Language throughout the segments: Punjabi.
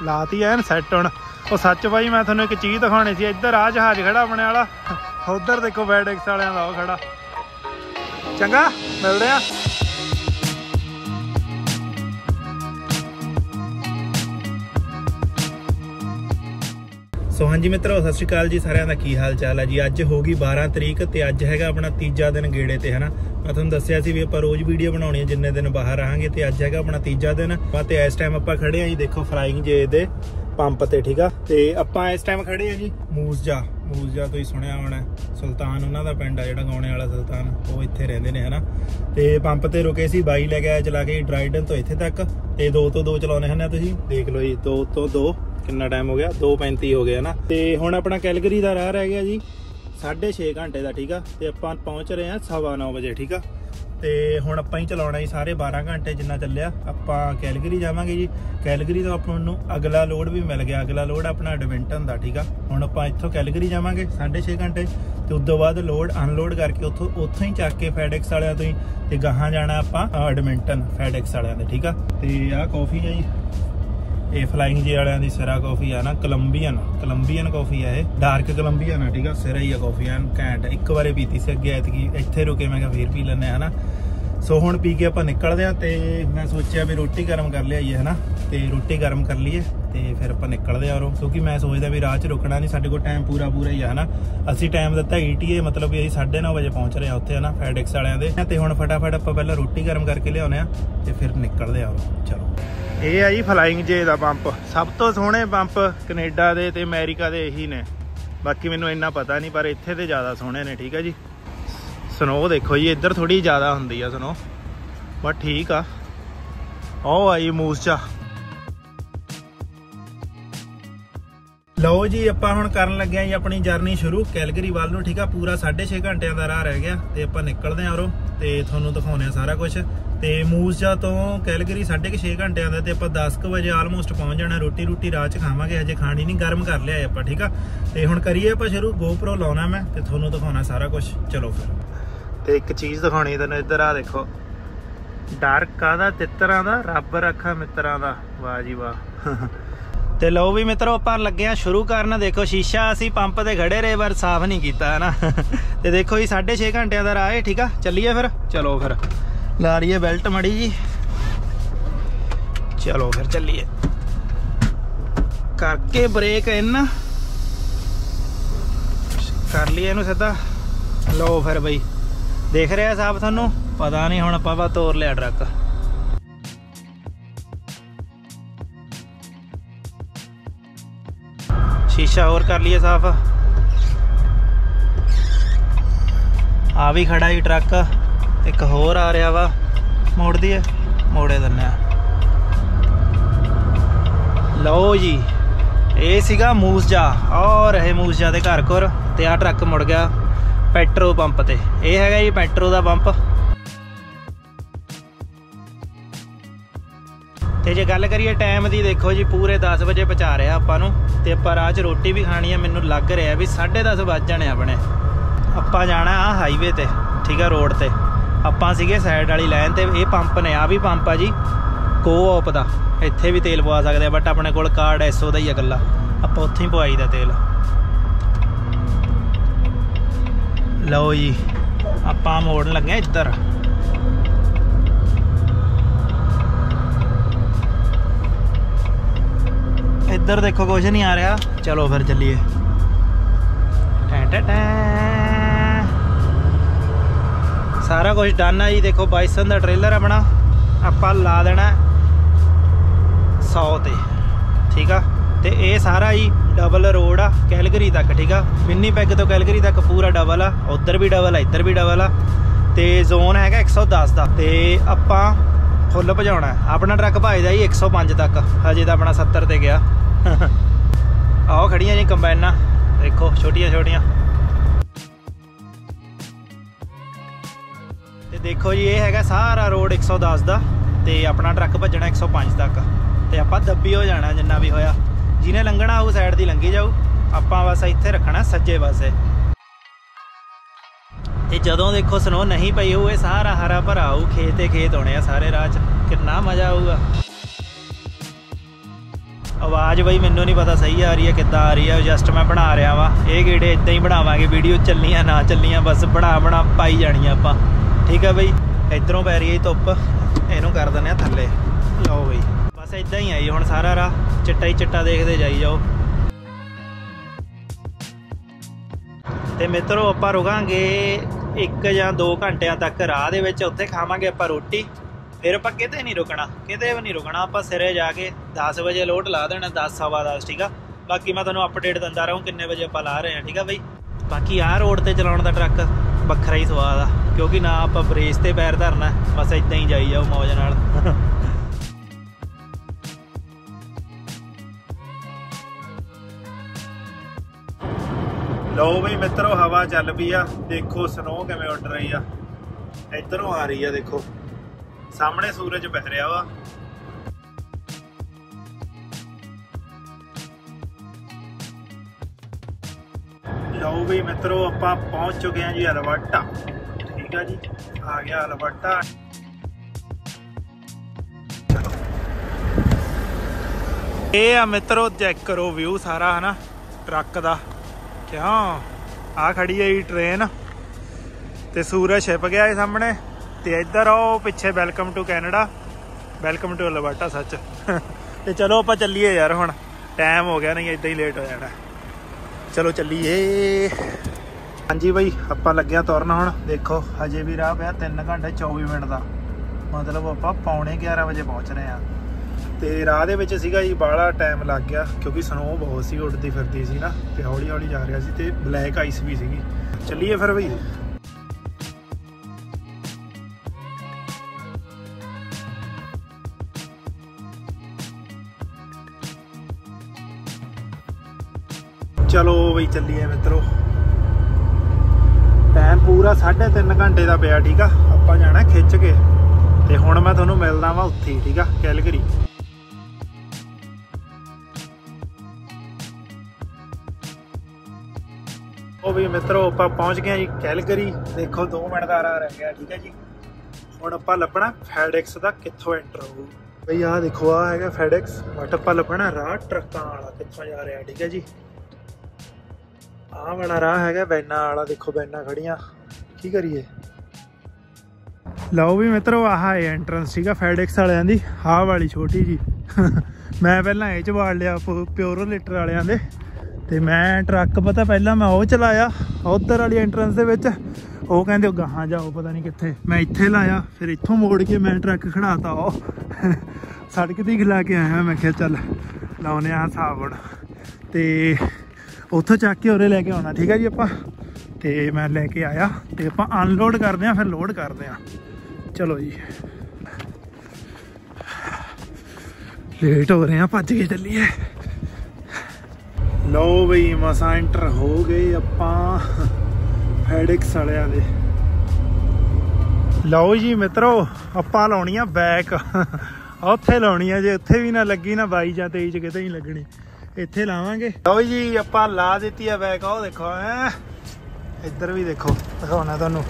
लाती एन सैट हुण। ਉਹ सच भाई मैं ਤੁਹਾਨੂੰ एक चीज़ दिखानी सी। इधर आ जहाज खड़ा अपने वाला, उधर देखो FedEx वालियां दा खड़ा। चंगा मिलदे आ। सो हाँ जी मित्रों, सत श्री अकाल जी सारिਆਂ ਦਾ की हाल चाल है जी। अज होगी 12 तरीक ਤੇ ਅੱਜ ਹੈਗਾ ਆਪਣਾ ਤੀਜਾ दिन गेड़े ਤੇ है ना। मैं ਤੁਹਾਨੂੰ ਦੱਸਿਆ ਸੀ ਵੀ ਆਪਾਂ ਰੋਜ਼ ਵੀਡੀਓ ਬਣਾਉਣੀ ਹੈ ਜਿੰਨੇ ਦਿਨ ਬਾਹਰ ਰਹਾਂਗੇ, ਤੇ ਅੱਜ ਹੈਗਾ ਆਪਣਾ ਤੀਜਾ ਦਿਨ। ਤੇ ਇਸ ਟਾਈਮ ਆਪਾਂ ਖੜੇ ਆਂ ਜੀ ਦੇਖੋ ਫਲਾਈਂਗ ਜੇ ਦੇ ਪੰਪ ਤੇ, ਠੀਕ ਆ। ਤੇ ਆਪਾਂ ਇਸ ਟਾਈਮ ਖੜੇ ਆਂ ਜੀ ਮੂਸਜਾ ਤੁਸੀਂ ਸੁਣਿਆ ਹੋਣਾ, ਸੁਲਤਾਨ ਉਹਨਾਂ ਦਾ ਪਿੰਡ ਆ ਜਿਹੜਾ ਗਾਉਣੇ ਵਾਲਾ ਸੁਲਤਾਨ, ਉਹ ਇੱਥੇ ਰਹਿੰਦੇ ਨੇ ਹਨਾ। ਤੇ ਪੰਪ ਤੇ ਰੁਕੇ ਸੀ, ਬਾਈ ਲੈ ਗਿਆ ਚਲਾ ਕੇ ਡਰਾਈਡਨ ਤੋਂ ਇੱਥੇ ਤੱਕ, ਤੇ 2 ਤੋਂ 2 ਚਲਾਉਣੇ ਹਨ। ਤੁਸੀਂ ਦੇਖ ਲਓ ਜੀ 2 ਤੋਂ 2 ਕਿੰਨਾ ਟਾਈਮ ਹੋ ਗਿਆ, 2:35 ਹੋ ਗਿਆ ਨਾ। ਤੇ ਹੁਣ ਆਪਣਾ ਕੈਲਗਰੀ ਦਾ ਰਾਹ ਰਹਿ ਗਿਆ ਜੀ 6.5 ਘੰਟੇ ਦਾ, ਠੀਕ ਆ। ਤੇ ਆਪਾਂ ਪਹੁੰਚ ਰਹੇ ਹਾਂ 9:15 ਵਜੇ, ਠੀਕ ਆ। ਤੇ ਹੁਣ ਆਪਾਂ ਹੀ ਚਲਾਉਣਾ ਜੀ ਸਾਰੇ 12 ਘੰਟੇ ਜਿੰਨਾ ਚੱਲਿਆ। ਆਪਾਂ ਕੈਲਗਰੀ ਜਾਵਾਂਗੇ ਜੀ। ਕੈਲਗਰੀ ਤੋਂ ਆਪਾਂ ਨੂੰ ਅਗਲਾ ਲੋਡ ਵੀ ਮਿਲ ਗਿਆ, ਅਗਲਾ ਲੋਡ ਆਪਣਾ ਐਡਮਿੰਟਨ ਦਾ, ਠੀਕ ਆ। ਹੁਣ ਆਪਾਂ ਇੱਥੋਂ ਕੈਲਗਰੀ ਜਾਵਾਂਗੇ 6.5 ਘੰਟੇ, ਤੇ ਉਸ ਤੋਂ ਬਾਅਦ ਲੋਡ ਅਨਲੋਡ ਕਰਕੇ ਉੱਥੋਂ ਹੀ ਚੱਕ ਕੇ FedEx ਵਾਲਿਆਂ ਤੋਂ ਹੀ ਤੇ ਗਾਹਾਂ ਜਾਣਾ ਆਪਾਂ ਐਡਮਿੰਟਨ FedEx ਵਾਲਿਆਂ ਦੇ, ਠੀਕ ਆ। ਤੇ ਆਹ ਕੌਫੀ ਹੈ ਜੀ, ਇਹ ਫਲਾਈਂਗ ਜੇ ਵਾਲਿਆਂ ਦੀ ਸਿਰਾ ਕਾਫੀ ਆ ਨਾ, ਕੋਲੰਬੀਅਨ ਕਾਫੀ ਆ, ਇਹ ਡਾਰਕ ਕੋਲੰਬੀਅਨ ਆ, ਠੀਕ ਆ। ਸਿਰਾ ਹੀ ਆ ਕਾਫੀ ਐਨ ਘੈਂਟ। ਇੱਕ ਵਾਰੇ ਪੀਤੀ ਸੀ ਅੱਗੇ, ਐਤਕੀ ਇੱਥੇ ਰੁਕੇ ਮੈਂ ਕਿਹਾ ਫੇਰ ਪੀ ਲੈਂਦੇ ਆ ਹਨਾ। ਸੋ ਹੁਣ ਪੀ ਕੇ ਆਪਾਂ ਨਿਕਲਦੇ ਆ। ਤੇ ਮੈਂ ਸੋਚਿਆ ਵੀ ਰੋਟੀ ਗਰਮ ਕਰ ਲਿਆਈਏ ਹਨਾ, ਤੇ ਰੋਟੀ ਗਰਮ ਕਰ ਲਈਏ ਤੇ ਫਿਰ ਆਪਾਂ ਨਿਕਲਦੇ ਆ। ਕਿਉਂਕਿ ਮੈਂ ਸੋਚਦਾ ਵੀ ਰਾਹ 'ਚ ਰੁਕਣਾ ਨਹੀਂ, ਸਾਡੇ ਕੋਲ ਟਾਈਮ ਪੂਰਾ ਹੀ ਆ ਹਨਾ। ਅਸੀਂ ਟਾਈਮ ਦਿੱਤਾ ETA, ਮਤਲਬ ਵੀ ਅਸੀਂ 9:30 ਵਜੇ ਪਹੁੰਚ ਰਹੇ ਆ ਉੱਥੇ ਹਨਾ FedEx ਵਾਲਿਆਂ ਦੇ। ਤੇ ਹੁਣ ਫਟਾਫਟ ਆਪਾਂ ਪਹਿਲਾਂ ਰੋਟੀ ਗਰਮ ਕਰਕੇ ਲਿਆਉਂਦੇ ਆ ਤੇ ਫਿਰ ਨਿਕਲਦੇ ਆ। ਚਲੋ, ਇਹ ਆ ਜੀ ਫਲਾਈਂਗ ਜੇ ਦਾ ਪੰਪ। ਸਭ ਤੋਂ ਸੋਹਣੇ ਪੰਪ ਕੈਨੇਡਾ ਦੇ ਤੇ ਅਮਰੀਕਾ ਦੇ ਇਹੀ ਨੇ, ਬਾਕੀ ਮੈਨੂੰ ਇੰਨਾ ਪਤਾ ਨਹੀਂ, ਪਰ ਇੱਥੇ ਤੇ ਜ਼ਿਆਦਾ ਸੋਹਣੇ ਨੇ, ਠੀਕ ਆ ਜੀ। ਸਨੋ ਦੇਖੋ ਜੀ, ਇੱਧਰ ਥੋੜੀ ਜ਼ਿਆਦਾ ਹੁੰਦੀ ਆ ਸਨੋ, ਬਟ ਠੀਕ ਆ। ਉਹ ਆਈ ਮੂਸਜਾ। ਲਓ ਜੀ, ਆਪਾਂ ਹੁਣ ਕਰਨ ਲੱਗੇ ਆ ਜੀ ਆਪਣੀ ਜਰਨੀ ਸ਼ੁਰੂ ਕੈਲਗਰੀ ਵੱਲ ਨੂੰ, ਠੀਕ ਆ। ਪੂਰਾ 6.5 ਘੰਟਿਆਂ ਦਾ ਰਾਹ ਰਹਿ ਗਿਆ ਤੇ ਆਪਾਂ ਨਿਕਲਦੇ ਆ ਉਰੋਂ, ਤੇ ਤੁਹਾਨੂੰ ਦਿਖਾਉਂਦੇ ਆ ਸਾਰਾ ਕੁਝ। ਤੇ ਮੂਸਜਾ ਤੋਂ ਕੈਲਗਰੀ 6.5 ਘੰਟਿਆਂ ਦਾ, ਤੇ ਆਪਾਂ 10 ਕੁ ਵਜੇ ਆਲਮੋਸਟ ਪਹੁੰਚ ਜਾਣਾ। ਰੋਟੀ ਰਾਹ 'ਚ ਖਾਵਾਂਗੇ, ਹਜੇ ਖਾਣੀ ਨਹੀਂ, ਗਰਮ ਕਰ ਲਿਆ ਆਪਾਂ, ਠੀਕ ਆ। ਤੇ ਹੁਣ ਕਰੀਏ ਆਪਾਂ ਸ਼ੁਰੂ। GoPro ਲਾਉਣਾ ਮੈਂ ਤੇ ਤੁਹਾਨੂੰ ਦਿਖਾਉਣਾ ਸਾਰਾ ਕੁਝ। ਚਲੋ ਫਿਰ। ਤੇ ਇੱਕ ਚੀਜ਼ ਦਿਖਾਉਣੀ ਤੈਨੂੰ, ਇੱਧਰ ਆ ਦੇਖੋ, ਡਾਰਕ ਆ ਦਾ ਤਿੱਤਰਾਂ ਦਾ, ਰੱਬ ਰੱਖਾ ਮਿੱਤਰਾਂ ਦਾ, ਵਾਹ ਜੀ ਵਾਹ। ਤੇ ਲਓ ਵੀ ਮਿੱਤਰੋ, ਆਪਾਂ ਲੱਗੇ ਆ ਸ਼ੁਰੂ ਕਰਨ। ਦੇਖੋ ਸ਼ੀਸ਼ਾ ਅਸੀਂ ਪੰਪ ਤੇ ਖੜੇ ਰਹੇ ਪਰ ਸਾਫ਼ ਨਹੀਂ ਕੀਤਾ ਹੈ ਨਾ। ਤੇ ਦੇਖੋ ਜੀ 6.5 ਘੰਟਿਆਂ ਦਾ ਰਾਹ ਹੈ, ਠੀਕ ਆ। ਚੱਲੀਏ ਫਿਰ। ਚਲੋ ਫਿਰ ਲਾ ਲਈਏ ਬੈਲਟ ਮੜੀ ਜੀ। ਚਲੋ ਫਿਰ ਚੱਲੀਏ, ਕਰਕੇ ਬ੍ਰੇਕ ਇਨ ਕਰ ਲਈਏ ਇਹਨੂੰ ਸਿੱਧਾ। ਲਓ ਫਿਰ ਬਈ, ਦੇਖ ਰਿਹਾ ਸਾਹਬ ਤੁਹਾਨੂੰ? ਪਤਾ ਨਹੀਂ, ਹੁਣ ਆਪਾਂ ਤੋਰ ਲਿਆ ਟਰੱਕ। ਸ਼ੀਸ਼ਾ ਹੋਰ ਕਰ ਲਈਏ ਸਾਫ਼। ਆ ਵੀ ਖੜਾ ਹੀ ਟਰੱਕ, ਇੱਕ ਹੋਰ ਆ ਰਿਹਾ ਵਾ, ਮੋੜ ਦੀਏ, ਮੋੜੇ ਦਿੰਦੇ ਆ। ਲਓ ਜੀ, ਇਹ ਸੀਗਾ ਮੂਸਜਾ, ਔਰ ਇਹ ਮੂਸਜਾ ਦੇ ਘਰ ਕੋਲ। ਤੇ ਆ ਟਰੱਕ ਮੁੜ ਗਿਆ ਪੈਟਰੋ ਪੰਪ ਤੇ। ਇਹ ਹੈਗਾ ਜੀ ਪੈਟਰੋ ਦਾ ਪੰਪ। ਤੇ ਜੇ ਗੱਲ ਕਰੀਏ ਟਾਈਮ ਦੀ, ਦੇਖੋ ਜੀ ਪੂਰੇ 10 ਵਜੇ ਪਹੁੰਚਾ ਰਿਹਾ ਆਪਾਂ ਨੂੰ। ਤੇ ਆਪਾਂ ਰਾਹ 'ਚ ਰੋਟੀ ਵੀ ਖਾਣੀ ਹੈ, ਮੈਨੂੰ ਲੱਗ ਰਿਹਾ ਵੀ 10:30 ਵੱਜ ਜਾਣੇ ਆਪਣੇ। ਆਪਾਂ ਜਾਣਾ ਆ ਹਾਈਵੇ ਤੇ, ਠੀਕ ਆ, ਰੋਡ ਤੇ। ਆਪਾਂ ਸੀਗੇ ਸਾਈਡ ਵਾਲੀ ਲਾਈਨ ਤੇ। ਇਹ ਪੰਪ ਨੇ, ਆ ਵੀ ਪੰਪ ਆ ਜੀ ਕੋਆਪ ਦਾ, ਇੱਥੇ ਵੀ ਤੇਲ ਪਵਾ ਸਕਦੇ ਆ, ਬਟ ਆਪਣੇ ਕੋਲ ਕਾਰਡ ਐਸੋ ਦਾ ਹੀ ਆ ਇਕੱਲਾ, ਆਪਾਂ ਉੱਥੇ ਹੀ ਪਵਾਈ ਦਾ ਤੇਲ। ਲਓ ਜੀ, ਆਪਾਂ ਮੋੜਨ ਲੱਗੇ ਇੱਧਰ। ਇੱਧਰ ਦੇਖੋ ਕੁਛ ਨਹੀਂ ਆ ਰਿਹਾ। ਚਲੋ ਫਿਰ ਚੱਲੀਏ। ਸਾਰਾ ਕੁਝ ਡਨ ਆ ਜੀ। ਦੇਖੋ ਬਾਈਸਨ ਦਾ ਟ੍ਰੇਲਰ ਆਪਣਾ ਆਪਾਂ ਲਾ ਦੇਣਾ 100 ਤੇ, ਠੀਕ ਆ। ਤੇ ਇਹ ਸਾਰਾ ਹੀ ਡਬਲ ਰੋਡ ਆ ਕੈਲਗਰੀ ਤੱਕ, ਠੀਕ ਆ। ਵਿਨੀਪੈਗ ਤੋਂ ਕੈਲਗਰੀ ਤੱਕ ਪੂਰਾ ਡਬਲ ਆ, ਉੱਧਰ ਵੀ ਡਬਲ ਆ, ਇੱਧਰ ਵੀ ਡਬਲ ਆ। ਤੇ ਜ਼ੋਨ ਹੈਗਾ 110 ਦਾ। ਤੇ ਆਪਾਂ ਫੁੱਲ ਭਜਾਉਣਾ। ਆਪਣਾ ਟਰੱਕ ਭਜਦਾ ਜੀ 105 ਤੱਕ, ਹਜੇ ਤਾਂ ਆਪਣਾ 70 ਤੇ ਗਿਆ। ਆਓ ਖੜੀਆਂ ਜੀ ਕੰਬਾਈਨਾਂ, ਦੇਖੋ ਛੋਟੀਆਂ। ਤੇ ਦੇਖੋ ਜੀ, ਇਹ ਹੈਗਾ ਸਾਰਾ ਰੋਡ 110 ਦਾ, ਤੇ ਆਪਣਾ ਟਰੱਕ ਭੱਜਣਾ 105 ਤੱਕ। ਤੇ ਆਪਾਂ ਦੱਬੀ ਹੋ ਜਾਣਾ ਜਿੰਨਾ ਵੀ ਹੋਇਆ। ਜਿਹਨੇ ਲੰਘਣਾ ਉਹ ਸਾਈਡ ਦੀ ਲੰਘੀ ਜਾਊ, ਆਪਾਂ ਬਸ ਇੱਥੇ ਰੱਖਣਾ ਸੱਜੇ ਪਾਸੇ। ਤੇ ਜਦੋਂ ਦੇਖੋ ਸਨੋ ਨਹੀਂ ਪਈ ਹੋਊ, ਇਹ ਸਾਰਾ ਹਰਾ ਭਰਾ ਹੋਊ, ਖੇਤ ਹੋਣੇ ਆ ਸਾਰੇ ਰਾਹ 'ਚ, ਕਿੰਨਾ ਮਜ਼ਾ ਆਊਗਾ। आवाज़ बई मैनू नहीं पता सही आ रही है किद्दां आ रही है, जस्ट मैं बना रहा वा। ये गेड़े इदां ही बनावांगे, वीडियो चलनियां ना चलनियां बस बना पाई जानियां आपां, ठीक है बई। इधरों पै रही है धुप्प, इनू कर दिंदे थल्ले। लो बई बस इदां ही आई हुण सारा राह चिट्टा ही चिट्टा देखते जाई जाओ। ते मित्रों आपां रुकांगे 1 या 2 घंटिਆਂ तक राह दे विच, उत्थे खावांगे आपां रोटी। फिर आपां किते नहीं रुकना, किते भी नहीं रुकना। आपां सिरे जाके 10 बजे लोड ला देना, 10 सवा 10, ठीक है। बाकी मैं तुहानूं अपडेट दिंदा रहूँ किन्ने बजे आपां ला रहे हैं, ठीक है बई। बाकी आह रोड ते चलाउण दा ट्रक ਵੱਖਰਾ ही स्वाद आ, क्योंकि ना आपां ब्रेस ते पैर धरना, बस इदां ही जाई जाओ मौज नाल। लो बई मित्रों हवा चल पई आ, देखो स्नो किवें उड़ रही आ, इधरों आ रही है, देखो सामने सूरज पै रहा वा। लो बई मित्रों आपां पहुंच चुके हैं जी अलबर्टा, ठीक है जी, आ गया अलबर्टा। चलो ये आ मित्रों चेक करो व्यू सारा है ना ट्रक का, क्यों आ खड़ी है ट्रेन ते सूरज छिप गया है सामने, ते इधर आओ पिछे welcome to Canada, welcome to Alberta सच। ते चलो आप चलीए यार, हुण टाइम हो गया, नहीं इदां ही लेट हो जाना। चलो चलीए। हाँ जी बई आप लगे तुरन हुण, देखो हजे भी राह पिया 3 घंटे 24 मिनट का, मतलब आप 11:15 बजे पहुँच रहे हैं। तो राह दे विच सीगा जी बाहला टाइम लग गया, क्योंकि स्नो बहुत सी उड़ती फिरती सी ना, तो हौली हौली जा रहा सी, ते ब्लैक आइस भी सीगी। चलिए फिर बई। चलो बई चलिए मित्रों, टाइम पूरा 3.5 घंटे का पिया, ठीक है। आप जाना खिंच के, ते हुण मैं तुहानूं मिलना वा उत्थे, ठीक है, कैलगरी। ਉਹ ਵੀ ਮਿੱਤਰੋ ਆਪਾਂ ਪਹੁੰਚ ਗਏ ਜੀ ਕੈਲਗਰੀ। ਦੇਖੋ 2 ਮਿੰਟ ਦਾ ਰਾਹ ਰਹਿ ਗਿਆ, ਠੀਕ ਹੈ ਜੀ। ਹੁਣ ਆਪਾਂ ਲੱਭਣਾ ਫੈਡੈਕਸ ਦਾ ਕਿੱਥੋਂ ਐਂਟਰ ਹੋਊ ਬਈ। ਆਹ ਦੇਖੋ ਆ ਹੈਗਾ ਫੈਡੈਕਸ, ਬਟ ਆਪਾਂ ਲੱਭਣਾ ਰਾਹ ਟਰੱਕਾਂ ਵਾਲਾ ਕਿੱਥੋਂ ਜਾ ਰਿਹਾ, ਠੀਕ ਹੈ ਜੀ। ਆਹ ਵਾਲਾ ਰਾਹ ਹੈਗਾ ਵੈਨਾਂ ਵਾਲਾ, ਦੇਖੋ ਵੈਨਾਂ ਖੜੀਆਂ, ਕੀ ਕਰੀਏ। ਲਓ ਵੀ ਮਿੱਤਰੋ ਆਹ ਹੈ ਐਂਟਰੈਂਸ, ਠੀਕ ਆ ਫੈਡੈਕਸ ਵਾਲਿਆਂ ਦੀ, ਆਹ ਵਾਲੀ ਛੋਟੀ ਜੀ। ਮੈਂ ਪਹਿਲਾਂ ਇਹ 'ਚ ਵਾੜ ਲਿਆ ਪਿਓਰ ਲੀਟਰ ਵਾਲਿਆਂ ਦੇ, ਤੇ ਮੈਂ ਟਰੱਕ ਪਤਾ ਪਹਿਲਾਂ ਮੈਂ ਉਹ ਚਲਾਇਆ ਉਧਰ ਵਾਲੀ ਐਂਟਰੈਂਸ ਦੇ ਵਿੱਚ, ਉਹ ਕਹਿੰਦੇ ਉਹ ਗਾਹਾਂ ਜਾਓ ਪਤਾ ਨਹੀਂ ਕਿੱਥੇ, ਮੈਂ ਇੱਥੇ ਲਾਇਆ, ਫਿਰ ਇੱਥੋਂ ਮੋੜ ਕੇ ਮੈਂ ਟਰੱਕ ਖੜਾਤਾ ਉਹ ਸੜਕ ਦੀ ਖਿਲਾ ਕੇ ਆਇਆ। ਮੈਂ ਕਿਹਾ ਚੱਲ ਲਾਉਨੇ ਆ ਹਿਸਾਬ ਹੁਣ, ਤੇ ਉੱਥੋਂ ਚੱਕ ਕੇ ਉਰੇ ਲੈ ਕੇ ਆਉਣਾ, ਠੀਕ ਹੈ ਜੀ ਆਪਾਂ। ਤੇ ਮੈਂ ਲੈ ਕੇ ਆਇਆ, ਤੇ ਆਪਾਂ ਅਨਲੋਡ ਕਰਦੇ ਹਾਂ, ਫਿਰ ਲੋਡ ਕਰਦੇ ਹਾਂ। ਚਲੋ ਜੀ ਲੇਟ ਹੋ ਰਹੇ ਹਾਂ, ਭੱਜ ਕੇ ਚੱਲੀਏ। लो बई मसा एंटर हो गए ਆਪਾਂ ਫੈਡੈਕਸ ਵਾਲਿਆਂ ਦੇ। ਲਓ ਜੀ ਮਿੱਤਰੋ ਆਪਾਂ ਲਾਉਣੀ ਆ ਬੈਕ, ਉੱਥੇ ਲਾਉਣੀ ਆ, ਜੇ ਉੱਥੇ ਵੀ ਨਾ ਲੱਗੀ ਨਾ 22 ਜਾਂ 23 ਚ ਕਿਤੇ ਨਹੀਂ ਲੱਗਣੀ, ਇੱਥੇ ਲਾਵਾਂਗੇ। ਲਓ ਜੀ ਆਪਾਂ ਲਾ ਦਿੱਤੀ ਆ ਬੈਕ, ਉਹ ਦੇਖੋ ਐ ਇੱਧਰ ਵੀ ਦੇਖੋ, ਦਿਖਾਉਣਾ ਤੁਹਾਨੂੰ।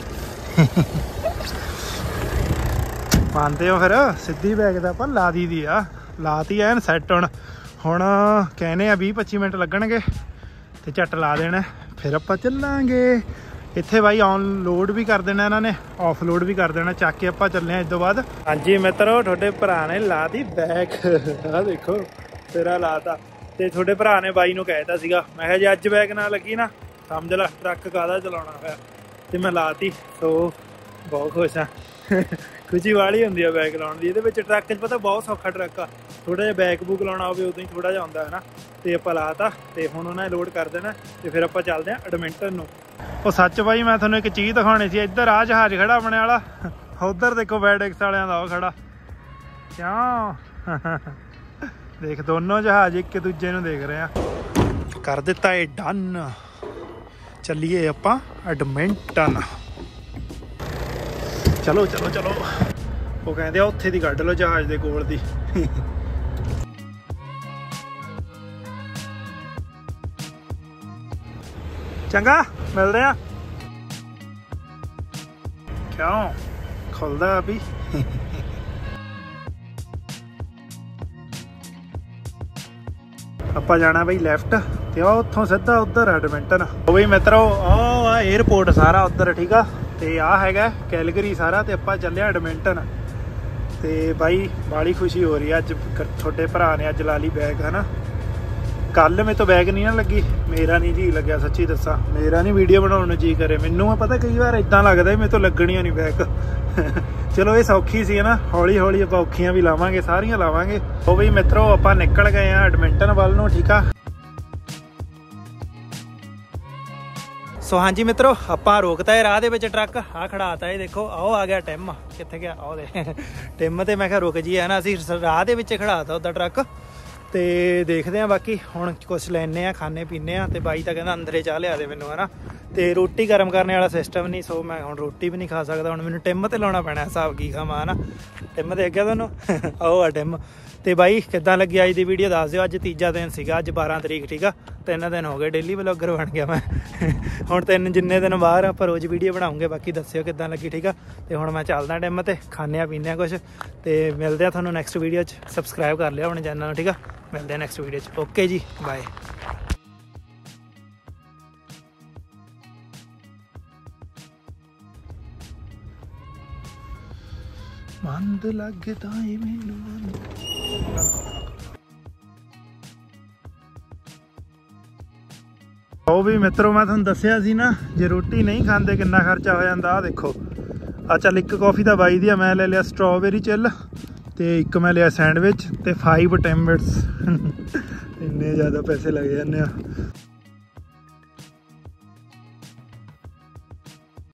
ਮੰਨਦੇ ਹੋ ਫਿਰ ਸਿੱਧੀ ਬੈਕ ਦਾ ਆਪਾਂ ਲਾ ਦੀ ਦੀ ਆ, ਲਾਤੀ ਐਨ ਸੈੱਟ। ਹੁਣ ਕਹਿੰਦੇ ਆ 20-25 ਮਿੰਟ ਲੱਗਣਗੇ, ਤੇ ਝੱਟ ਲਾ ਦੇਣਾ, ਫਿਰ ਆਪਾਂ ਚੱਲਾਂਗੇ। ਇੱਥੇ ਬਾਈ ਔਨ ਲੋਡ ਵੀ ਕਰ ਦੇਣਾ ਇਹਨਾਂ ਨੇ, ਆਫ ਲੋਡ ਵੀ ਕਰ ਦੇਣਾ, ਚੱਕ ਕੇ ਆਪਾਂ ਚੱਲੇ ਆ ਇਸ ਤੋਂ ਬਾਅਦ। ਹਾਂਜੀ ਮਿੱਤਰੋ ਤੁਹਾਡੇ ਭਰਾ ਨੇ ਲਾਤੀ ਬੈਕ, ਆਹ ਦੇਖੋ ਤੇਰਾ ਲਾਤਾ। ਤੇ ਤੁਹਾਡੇ ਭਰਾ ਨੇ ਬਾਈ ਨੂੰ ਕਹਿਤਾ ਸੀਗਾ, ਮੈਂ ਕਿਹਾ ਜੇ ਅੱਜ ਬੈਕ ਨਾ ਲੱਗੀ ਨਾ ਸਮਝ ਲੈ ਟਰੱਕ ਕਾਹਦਾ ਚਲਾਉਣਾ ਹੋਇਆ, ਤੇ ਮੈਂ ਲਾਤੀ। ਸੋ ਬਹੁਤ ਖੁਸ਼ ਆ, ਖੁਸ਼ੀ ਵਾਲੀ ਹੁੰਦੀ ਆ ਬੈਕ ਲਾਉਣ ਦੀ। ਇਹਦੇ ਵਿੱਚ ਟਰੱਕ 'ਚ ਪਤਾ ਬਹੁਤ ਸੌਖਾ ਟਰੱਕ ਆ, ਥੋੜ੍ਹਾ ਜਿਹਾ ਬੈਕ ਬੂਕ ਲਾਉਣਾ ਹੋਵੇ ਉਦੋਂ ਹੀ ਥੋੜ੍ਹਾ ਜਿਹਾ ਹੁੰਦਾ ਹੈ ਨਾ। ਤੇ ਆਪਾਂ ਲਾਤਾ, ਤੇ ਹੁਣ ਉਹਨਾਂ ਨੇ ਲੋਡ ਕਰ ਦੇਣਾ, ਤੇ ਫਿਰ ਆਪਾਂ ਚੱਲਦੇ ਹਾਂ ਐਡਮਿੰਟਨ ਨੂੰ। ਉਹ ਸੱਚ ਬਾਈ ਮੈਂ ਤੁਹਾਨੂੰ ਇੱਕ ਚੀਜ਼ ਦਿਖਾਉਣੀ ਸੀ, ਇੱਧਰ ਆ ਜਹਾਜ਼ ਖੜਾ ਆਪਣੇ ਵਾਲਾ, ਉੱਧਰ ਦੇਖੋ ਫੈਡੈਕਸ ਵਾਲਿਆਂ ਦਾ ਉਹ ਖੜਾ, ਕਿਉਂ ਦੇਖ ਦੋਨੋਂ ਜਹਾਜ਼ ਇੱਕ ਦੂਜੇ ਨੂੰ ਦੇਖ ਰਹੇ ਆ। ਕਰ ਦਿੱਤਾ ਇਹ ਡਨ, ਚੱਲੀਏ ਆਪਾਂ ਐਡਮਿੰਟਨ। ਚਲੋ ਚਲੋ ਚਲੋ, ਉਹ ਕਹਿੰਦੇ ਆ ਉੱਥੇ ਦੀ ਕੱਢ ਲਓ ਜਹਾਜ਼ ਦੇ ਕੋਲ ਦੀ। ਚੰਗਾ ਮਿਲਦੇ ਆ, ਕਿਉਂ ਖੁੱਲਦਾ ਵੀ। ਆਪਾਂ ਜਾਣਾ ਬਈ ਲੈਫਟ ਤੇ ਉਹ ਉੱਥੋਂ ਸਿੱਧਾ ਉੱਧਰ ਐਡਮਿੰਟਨ। ਉਹ ਬਈ ਮਿੱਤਰੋ ਉਹ ਆ 에ਅਰਪੋਰਟ ਸਾਰਾ ਉੱਧਰ, ਠੀਕ ਆ। ਤੇ ਆ ਹੈਗਾ ਕੈਲਗਰੀ ਸਾਰਾ, ਤੇ ਆਪਾਂ ਚੱਲਿਆ ਐਡਮਿੰਟਨ। ਤੇ ਬਾਈ ਬਾਲੀ ਖੁਸ਼ੀ ਹੋ ਰਹੀ ਆ ਅੱਜ, ਤੁਹਾਡੇ ਭਰਾ ਨੇ ਅੱਜ ਲਾ ਲਈ ਬੈਗ ਹਨਾ। ਕੱਲ ਮੇਰੇ ਤੋਂ ਬੈਗ ਨਹੀਂ ਨਾ ਲੱਗੀ, ਮੇਰਾ ਨਹੀਂ ਜੀ ਲੱਗਿਆ, ਸੱਚੀ ਦੱਸਾਂ ਮੇਰਾ ਨਹੀਂ ਵੀਡੀਓ ਬਣਾਉਣ ਨੂੰ ਜੀ ਕਰੇ। ਮੈਨੂੰ ਪਤਾ ਕਈ ਵਾਰ ਇਦਾਂ ਲੱਗਦਾ ਮੇਰੇ ਤੋਂ ਲੱਗਣੀਆਂ ਨਹੀਂ ਬੈਗ। ਚਲੋ ਇਹ ਸੌਖੀ ਸੀ ਨਾ, ਹੌਲੀ ਹੌਲੀ ਆਪਾਂ ਔਖੀਆਂ ਵੀ ਲਾਵਾਂਗੇ, ਸਾਰੀਆਂ ਲਾਵਾਂਗੇ। ਉਹ ਬਈ ਮਿੱਤਰੋ ਆਪਾਂ ਨਿਕਲ ਗਏ ਆ ਐਡਮਿੰਟਨ ਵੱਲ ਨੂੰ, ਠੀਕ ਆ। ਸੋ ਹਾਂਜੀ ਮਿੱਤਰੋ ਆਪਾਂ ਰੋਕਤਾ ਹੈ ਰਾਹ ਦੇ ਵਿੱਚ ਟਰੱਕ, ਆ ਖੜਾਤਾ ਇਹ ਦੇਖੋ। ਆਓ ਆ ਗਿਆ ਟਿਮ, ਕਿੱਥੇ ਗਿਆ ਆਓ ਦੇ ਟਿਮ। ਤੇ ਮੈਂ ਕਿਹਾ ਰੁਕ ਜੀ ਹੈ ਨਾ, ਅਸੀਂ ਰਾਹ ਦੇ ਵਿੱਚ ਖੜਾਤਾ ਉਹਦਾ ਟਰੱਕ। ਤੇ ਦੇਖਦੇ ਆ ਬਾਕੀ ਹੁਣ ਕੁਛ ਲੈਣੇ ਆ, ਖਾਣੇ ਪੀਣੇ ਆ। ਤੇ ਬਾਈ ਤਾਂ ਕਹਿੰਦਾ ਅੰਦਰੇ ਚਾਹ ਲਿਆ ਦੇ ਮੈਨੂੰ ਹੈ ਨਾ। ਤੇ ਰੋਟੀ ਗਰਮ ਕਰਨੇ ਵਾਲਾ ਸਿਸਟਮ ਨਹੀਂ, ਸੋ ਮੈਂ ਹੁਣ ਰੋਟੀ ਵੀ ਨਹੀਂ ਖਾ ਸਕਦਾ। ਹੁਣ ਮੈਨੂੰ ਟਿਮ ਤੇ ਲਾਉਣਾ ਪੈਣਾ ਹਿਸਾਬ, ਕੀ ਖਾਵਾਂ ਹੈ ਨਾ। ਟਿਮ ਦੇ ਅੱਗੇ ਤੁਹਾਨੂੰ ਆਓ ਆ ਟਿਮ। ਤੇ ਬਾਈ ਕਿੱਦਾਂ ਲੱਗੀ ਅੱਜ ਦੀ ਵੀਡੀਓ ਦੱਸ ਦਿਓ। ਅੱਜ ਤੀਜਾ ਦਿਨ ਸੀਗਾ, ਅੱਜ 12 ਤਰੀਕ, ਠੀਕ ਆ। 3 ਦਿਨ ਹੋ ਗਏ ਡੇਲੀ ਵਲੌਗਰ ਬਣ ਗਿਆ ਮੈਂ। ਹੁਣ ਜਿੰਨੇ ਦਿਨ ਬਾਹਰ ਆਪਾਂ ਰੋਜ਼ ਵੀਡੀਓ ਬਣਾਉਂਗੇ। ਬਾਕੀ ਦੱਸਿਓ ਕਿੱਦਾਂ ਲੱਗੀ, ਠੀਕ ਆ। ਤੇ ਹੁਣ ਮੈਂ ਚੱਲਦਾ ਟਿਮ ਤੇ, ਖਾਂਦੇ ਆ ਪੀਂਦੇ ਆ ਕੁਛ। ਤੇ ਮਿਲਦੇ ਆ ਤੁਹਾਨੂੰ ਨੈਕਸਟ ਵੀਡੀਓ 'ਚ। ਸਬਸਕ੍ਰਾਈਬ ਕਰ ਲਿਆ ਆਪਣੇ ਚੈਨਲ ਨੂੰ, ਠੀਕ ਆ। ਮਿਲਦੇ ਆ ਨੈਕਸਟ ਵੀਡੀਓ 'ਚ। ਓਕੇ ਜੀ, ਬਾਏ। ਮੰਦ ਲੱਗਦਾ ਏ ਮੈਨੂੰ। ਉਹ ਵੀ ਮਿੱਤਰੋ ਮੈਂ ਤੁਹਾਨੂੰ ਦੱਸਿਆ ਸੀ ਨਾ, ਜੇ ਰੋਟੀ ਨਹੀਂ ਖਾਂਦੇ ਕਿੰਨਾ ਖਰਚਾ ਹੋ ਜਾਂਦਾ। ਆ ਦੇਖੋ ਆ ਚੱਲ, ਇੱਕ ਕੌਫੀ ਤਾਂ ਬਾਈ ਦੀ ਆ, ਮੈਂ ਲੈ ਲਿਆ ਸਟ੍ਰਾਬੇਰੀ ਚਿੱਲ, ਤੇ ਇੱਕ ਮੈਂ ਲਿਆ ਸੈਂਡਵਿਚ, ਤੇ 5 ਟਿੰਬਿਟਸ। ਇੰਨੇ ਜ਼ਿਆਦਾ ਪੈਸੇ ਲੱਗ ਜਾਂਦੇ ਆ।